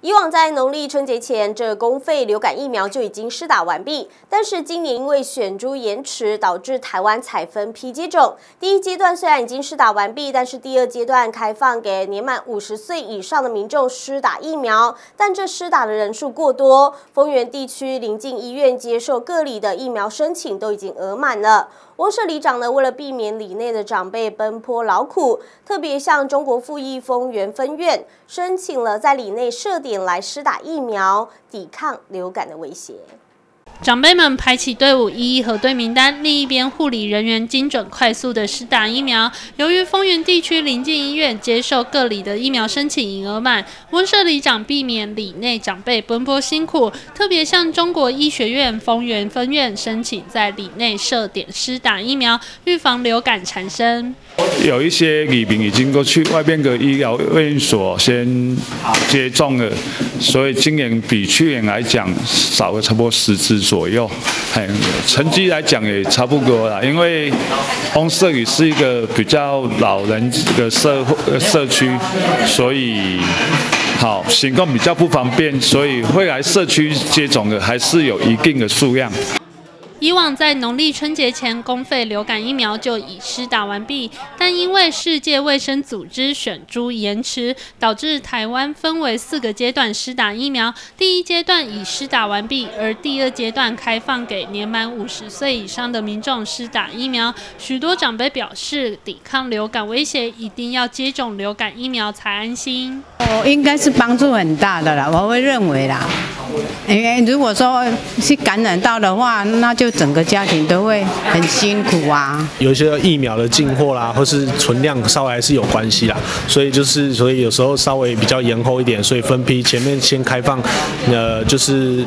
以往在农历春节前，这公费流感疫苗就已经施打完毕，但是今年因为选株延迟，导致台湾才分批接种。第一阶段虽然已经施打完毕，但是第二阶段开放给年满50岁以上的民众施打疫苗，但这施打的人数过多，丰原地区邻近医院接受各里的疫苗申请都已经额满了。翁社里长呢，为了避免里内的长辈奔波劳苦，特别向中国附翼丰原分院申请了在里内设点来施打疫苗，抵抗流感的威胁。 长辈们排起队伍，一一核对名单。另一边，护理人员精准快速的施打疫苗。由于丰原地区邻近医院接受各里的疫苗申请已额满，翁社里长避免里内长辈奔波辛苦，特别向中国医学院丰原分院申请在里内设点施打疫苗，预防流感缠身。 有一些里民已经过去外边的医疗院所先接种了，所以今年比去年来讲少了差不多10支左右。成绩来讲也差不多啦，因为翁社里是一个比较老人的社区，所以行动比较不方便，所以会来社区接种的还是有一定的数量。 以往在农历春节前，公费流感疫苗就已施打完毕，但因为世界卫生组织选株延迟，导致台湾分为4个阶段施打疫苗。第一阶段已施打完毕，而第二阶段开放给年满50岁以上的民众施打疫苗。许多长辈表示，抵抗流感威胁，一定要接种流感疫苗才安心。 应该是帮助很大的啦，我会认为啦。因为如果说是感染到的话，那就整个家庭都会很辛苦啊。 有一些疫苗的进货啦，或是存量稍微还是有关系啦，所以有时候稍微比较延后一点，所以分批前面先开放，就是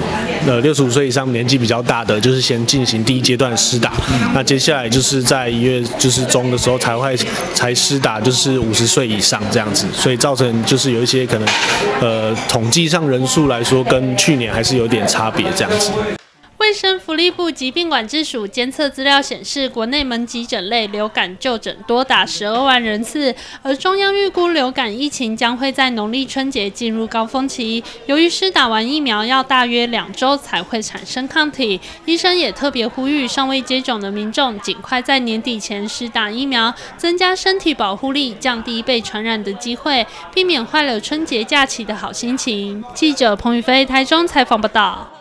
65岁以上年纪比较大的，就是先进行第一阶段施打。那接下来就是在1月中的时候才施打，就是50岁以上这样子，所以造成就是有一些可能统计上人数来说跟去年还是有点差别这样子。 卫生福利部疾病管制署监测资料显示，国内门急诊类流感就诊多达12万人次，而中央预估流感疫情将会在农历春节进入高峰期。由于施打完疫苗要大约2周才会产生抗体，医生也特别呼吁尚未接种的民众尽快在年底前施打疫苗，增加身体保护力，降低被传染的机会，避免坏了春节假期的好心情。记者彭宇飞台中采访报道。